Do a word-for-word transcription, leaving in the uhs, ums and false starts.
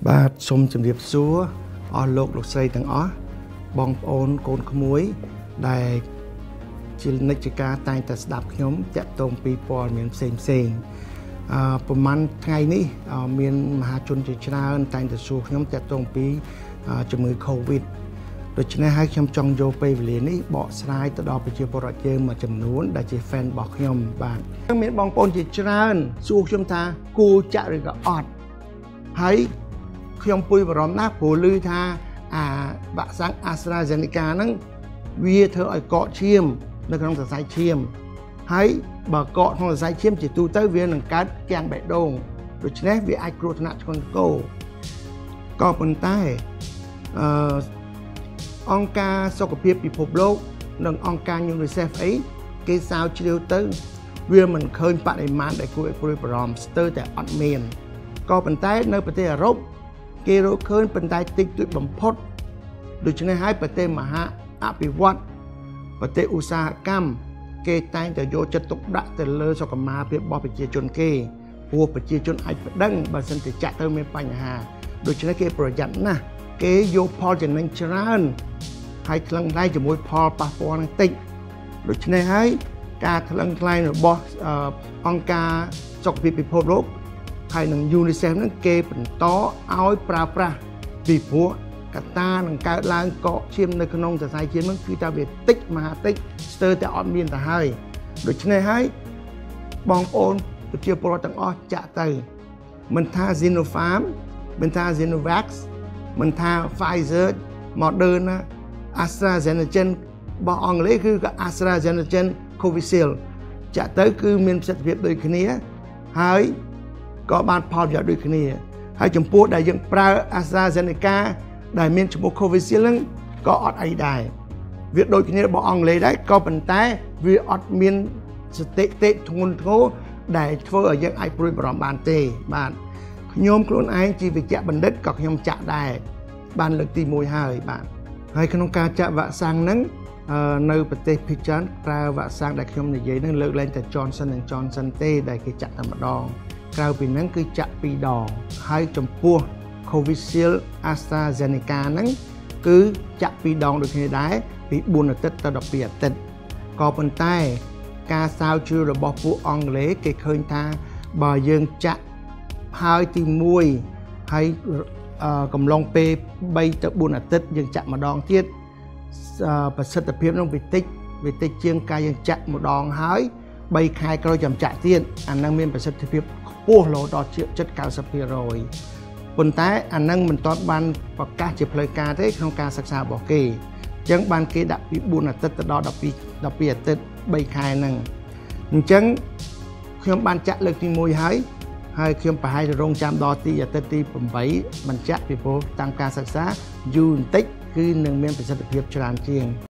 បាទសូមជម្រាបសួរអស់លោកលោកស្រីទាំងអស់បងប្អូនកូនក្មួយដែលជានិច្ចការតែងតែស្ដាប់ខ្ញុំតាក់ទងពីព័ត៌មានផ្សេងផ្សេងអឺប្រហែលថ្ងៃនេះមានមហាជនជាច្រើនតែងតែសួរខ្ញុំតាក់ទងពីជំងឺ Covid ដូច្នេះហើយខ្ញុំចង់យកពេលវេលានេះបកស្រាយទៅដល់ប្រជាពលរដ្ឋយើងមួយចំនួនដែលជា fan របស់ខ្ញុំបាទមានបងប្អូនជាច្រើនសួរខ្ញុំថាគួរចាក់ឬក៏អត់ហើយខ្ញុំពុយបារម្ភណាស់ព្រោះឮថាអាវ៉ាក់សាំង AstraZeneca ហ្នឹងវាធ្វើឲ្យកកឈាមនៅក្នុងសរសៃឈាមហើយបើកកក្នុងសរសៃឈាមជាទូទៅវានឹងកើតគាំងបេះដូងដូច្នេះវាអាចគ្រោះថ្នាក់ធ្ងន់ធ្ងរក៏ប៉ុន្តែអឺអង្គការសុខភាពពិភពលោកនិងអង្គការ UNICEF អីគេសាវជ្រាវទៅវាមិនឃើញបរិមាណដែលគួរឲ្យព្រួយបារម្ភស្ទើរតែអត់មានក៏ប៉ុន្តែនៅប្រទេសអឺរ៉ុបគេរកឃើញប៉ុន្តែតិចតួចបំផុតដូច្នេះហើយប្រទេសមហាអភិវឌ្ឍប្រទេសឧស្សាហកម្មគេតែងតែយកចិត្តទុកដាក់ទៅលើសុខុមាលភាពរបស់ប្រជាជនគេព្រោះប្រជាជនអាចប្តឹងបើសិនជាចាក់ទៅមានបញ្ហាដូច្នេះគេប្រយ័ត្នណាស់គេយកផលចំណេញច្រើនហើយថ្លឹងថ្លែងជាមួយផលប៉ះពាល់នឹងតិចដូច្នេះហើយការថ្លឹងថ្លែងរបស់អង្គការសុខភាពពិភពលោកហើយនឹង UNICEF ហ្នឹងគេបន្តឲ្យប្រើប្រាស់ពីព្រោះកត្តានឹងកើតឡើងកកឈាមនៅក្នុងសរសៃឈាមហ្នឹងគឺថាវាតិចមហាតិចស្ទើរតែអត់មានទៅហើយដូច្នេះហើយបងប្អូនប្រជាពលរដ្ឋទាំងអស់ចាក់ទៅមិនថា Sinopharm មិនថា Sinovac មិនថា Pfizer Moderna AstraZeneca របស់អង់គ្លេសគឺក៏ AstraZeneca Covishield ចាក់ទៅគឺមានប្រសិទ្ធភាពដូចគ្នាហើយក៏បានផលប្រយោជន៍ដូចគ្នាហើយចំពោះដែលយើងប្រើ AstraZeneca ដែលមានឈ្មោះ Covishield ហ្នឹងក៏អត់អីដែរវាដូចគ្នារបស់អង់គ្លេសដែរក៏ប៉ុន្តែវាអត់មានស្ថិតិធ្ងន់ធ្ងរដែលធ្វើឲ្យយើងអាចព្រួយបារម្ភបានទេបាទខ្ញុំខ្លួនឯងជាវិជ្ជបណ្ឌិតក៏ខ្ញុំចាក់ដែរបានលើកទីមួយហើយបាទហើយក្នុងការចាក់វ៉ាក់សាំងហ្នឹងនៅប្រទេសភាគច្រើនប្រើវ៉ាក់សាំងដែលខ្ញុំនិយាយហ្នឹងលើកលែងតែ Johnson and Johnson ទេដែលគេចាក់តែម្ដងក្រៅពីហ្នឹងគឺចាក់ពីរដងហើយចំពោះ Covishield AstraZeneca ហ្នឹងគឺចាក់ពីរដងដូចគ្នាដែរពីបួនអាទិត្យទៅដប់ពីរអាទិត្យក៏ប៉ុន្តែការស្រាវជ្រាវរបស់ពួកអង់គ្លេសគេឃើញថាបើយើងចាក់ហើយទីមួយហើយកំឡុងពេលបីទៅបួនអាទិត្យយើងចាក់ម្ដងទៀតប្រសិទ្ធភាពនឹងវាតិចវាតិចជាងការយើងចាក់ម្ដងហើយបីខែក្រោយចាំចាក់ទៀតអានឹងមានប្រសិទ្ធភាពខ្ពស់រហូតដល់ជិត 九十ភាគរយ ប៉ុន្តែអានឹងមិនទាន់បានប្រកាសជាផ្លូវការទេក្នុងការសិក្សារបស់គេអញ្ចឹងបានគេដាក់ពីបួនអាទិត្យទៅដល់ដប់ពីរអាទិត្យបីខែហ្នឹងអញ្ចឹងខ្ញុំបានចាក់លើកទីមួយហើយហើយខ្ញុំប្រហែលរងចាំដល់ទីអាទិត្យទីប្រាំបញ្ជាក់ពីព្រោះតាមការសិក្សាយូរបន្តិចគឺនឹងមានប្រសិទ្ធភាពច្រើនជាង